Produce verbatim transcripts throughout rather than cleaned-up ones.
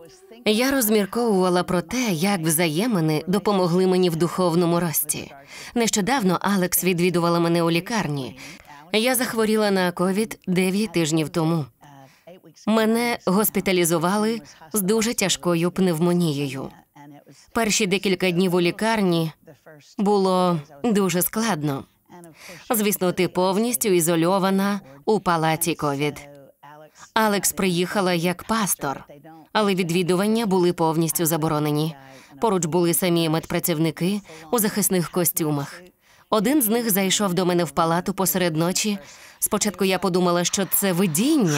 Я розмірковувала про те, як взаємини допомогли мені в духовному рості. Нещодавно Алекс відвідувала мене у лікарні. Я захворіла на ковід дев'ять тижнів тому. Мене госпіталізували з дуже тяжкою пневмонією. Перші декілька днів у лікарні було дуже складно. Звісно, ти повністю ізольована у палаті ковід. Алекс приїхала як пастор, але відвідування були повністю заборонені. Поруч були самі медпрацівники у захисних костюмах. Один з них зайшов до мене в палату посеред ночі. Спочатку я подумала, що це видіння.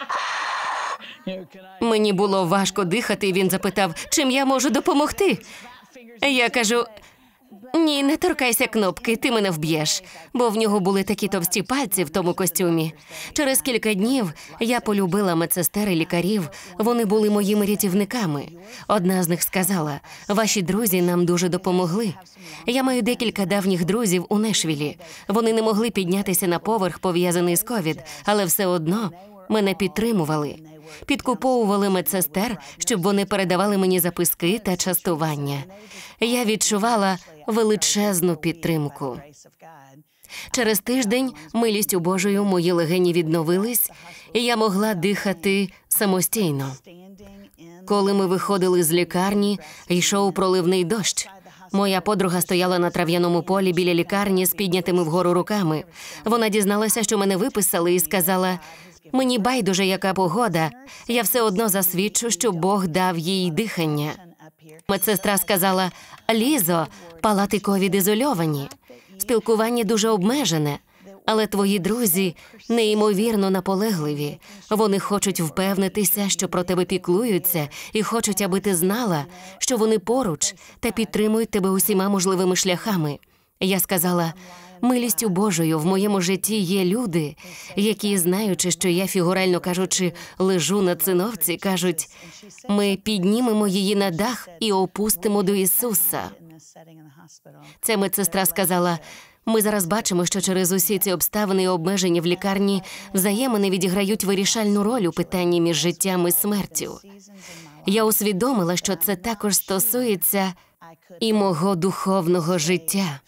Мені було важко дихати, і він запитав, чим я можу допомогти. Я кажу, ні, не торкайся кнопки, ти мене вб'єш. Бо в нього були такі товсті пальці в тому костюмі. Через кілька днів я полюбила медсестер і лікарів. Вони були моїми рятівниками. Одна з них сказала, ваші друзі нам дуже допомогли. Я маю декілька давніх друзів у Нешвілі. Вони не могли піднятися на поверх, пов'язаний з ковід, але все одно мене підтримували. Підкуповували медсестер, щоб вони передавали мені записки та частування. Я відчувала величезну підтримку. Через тиждень милістю Божою мої легені відновились, і я могла дихати самостійно. Коли ми виходили з лікарні, йшов проливний дощ. Моя подруга стояла на трав'яному полі біля лікарні з піднятими вгору руками. Вона дізналася, що мене виписали, і сказала, мені байдуже, яка погода, я все одно засвідчу, що Бог дав їй дихання. Медсестра сказала, Лізо, палати ковід ізольовані, спілкування дуже обмежене, але твої друзі неймовірно наполегливі. Вони хочуть впевнитися, що про тебе піклуються, і хочуть, аби ти знала, що вони поруч та підтримують тебе усіма можливими шляхами. Я сказала, милістю Божою в моєму житті є люди, які, знаючи, що я, фігурально кажучи, лежу на циновці, кажуть, ми піднімемо її на дах і опустимо до Ісуса. Ця медсестра сказала, ми зараз бачимо, що через усі ці обставини і обмеження в лікарні взаємини відіграють вирішальну роль у питанні між життям і смертю. Я усвідомила, що це також стосується і мого духовного життя.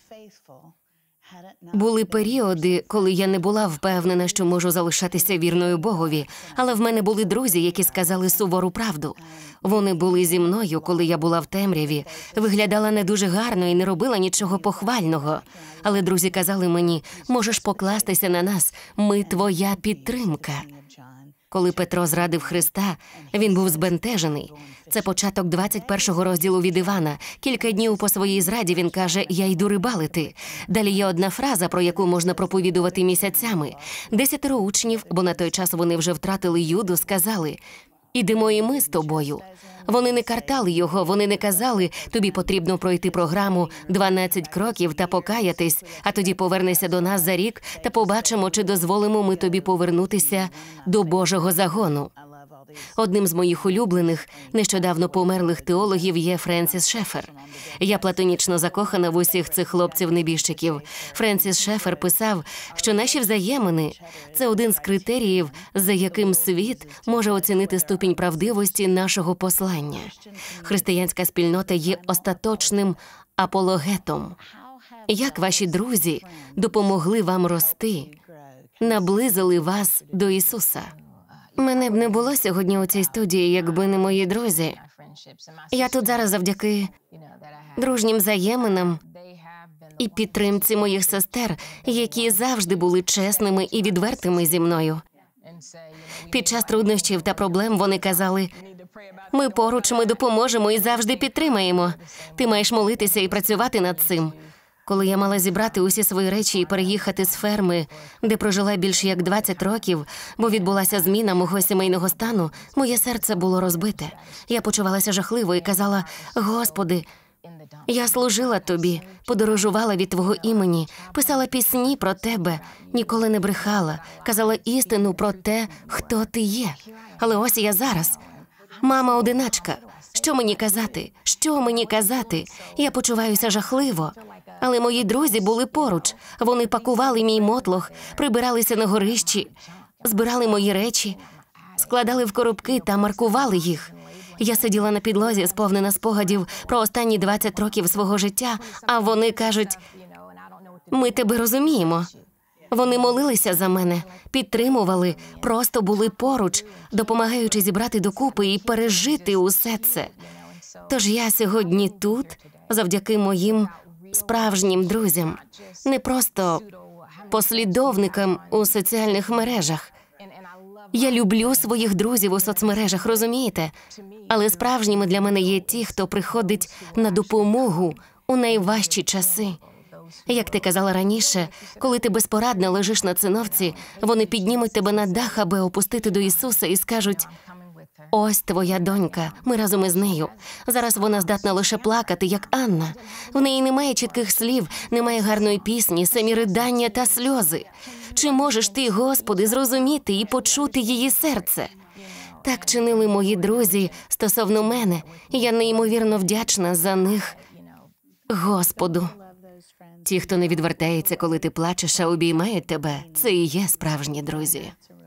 Були періоди, коли я не була впевнена, що можу залишатися вірною Богові, але в мене були друзі, які сказали сувору правду. Вони були зі мною, коли я була в темряві, виглядала не дуже гарно і не робила нічого похвального. Але друзі казали мені, можеш покластися на нас, ми твоя підтримка. Коли Петро зрадив Христа, він був збентежений. Це початок двадцять першого розділу від Івана. Кілька днів по своїй зраді він каже, я йду рибалити. Далі є одна фраза, про яку можна проповідувати місяцями. Десятеро учнів, бо на той час вони вже втратили Юду, сказали, ідемо і ми з тобою. Вони не картали його, вони не казали, тобі потрібно пройти програму дванадцять кроків та покаятись, а тоді повернешся до нас за рік та побачимо, чи дозволимо ми тобі повернутися до Божого загону. Одним з моїх улюблених, нещодавно померлих теологів є Френсіс Шефер. Я платонічно закохана в усіх цих хлопців-небіжчиків. Френсіс Шефер писав, що наші взаємини – це один з критеріїв, за яким світ може оцінити ступінь правдивості нашого послання. Християнська спільнота є остаточним апологетом. Як ваші друзі допомогли вам рости, наблизили вас до Ісуса? Мене б не було сьогодні у цій студії, якби не мої друзі. Я тут зараз завдяки дружнім взаєминам і підтримці моїх сестер, які завжди були чесними і відвертими зі мною. Під час труднощів та проблем вони казали, ми поруч, ми допоможемо і завжди підтримаємо. Ти маєш молитися і працювати над цим. Коли я мала зібрати усі свої речі і переїхати з ферми, де прожила більше як двадцять років, бо відбулася зміна мого сімейного стану, моє серце було розбите. Я почувалася жахливо і казала, Господи, я служила Тобі, подорожувала від Твого імені, писала пісні про Тебе, ніколи не брехала, казала істину про те, хто Ти є. Але ось я зараз. Мама-одиначка. Що мені казати? Що мені казати? Я почуваюся жахливо. Але мої друзі були поруч. Вони пакували мій мотлох, прибиралися на горищі, збирали мої речі, складали в коробки та маркували їх. Я сиділа на підлозі, сповнена спогадів про останні двадцять років свого життя, а вони кажуть, ми тебе розуміємо. Вони молилися за мене, підтримували, просто були поруч, допомагаючи зібрати докупи і пережити усе це. Тож я сьогодні тут завдяки моїм справжнім друзям, не просто послідовникам у соціальних мережах. Я люблю своїх друзів у соцмережах, розумієте? Але справжніми для мене є ті, хто приходить на допомогу у найважчі часи. Як ти казала раніше, коли ти безпорадно лежиш на циновці, вони піднімуть тебе на дах, аби опустити до Ісуса і скажуть: «Ось твоя донька, ми разом із нею. Зараз вона здатна лише плакати, як Анна. В неї немає чітких слів, немає гарної пісні, самі ридання та сльози. Чи можеш ти, Господи, зрозуміти і почути її серце?» Так чинили мої друзі стосовно мене, і я неймовірно вдячна за них Господу. Ті, хто не відвертається, коли ти плачеш, а обіймають тебе, це і є справжні друзі.